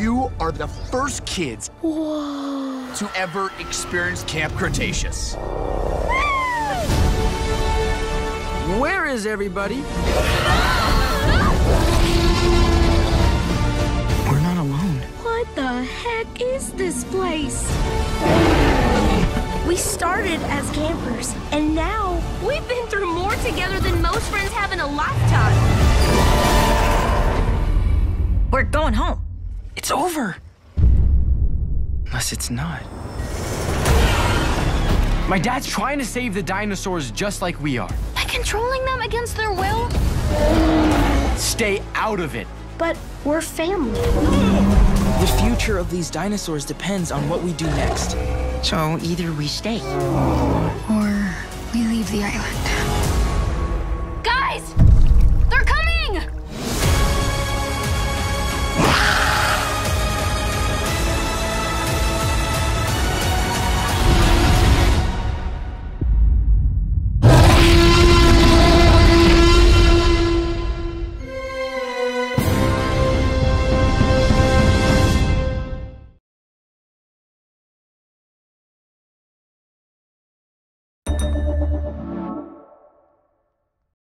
You are the first kids Whoa. to ever experience Camp Cretaceous. Where is everybody? We're not alone. What the heck is this place? We started as campers, and now we've been through more together than most friends have in a lifetime. We're going home. It's over. Unless it's not. My dad's trying to save the dinosaurs just like we are. By controlling them against their will? Stay out of it. But we're family. The future of these dinosaurs depends on what we do next. So either we stay Or we leave the island.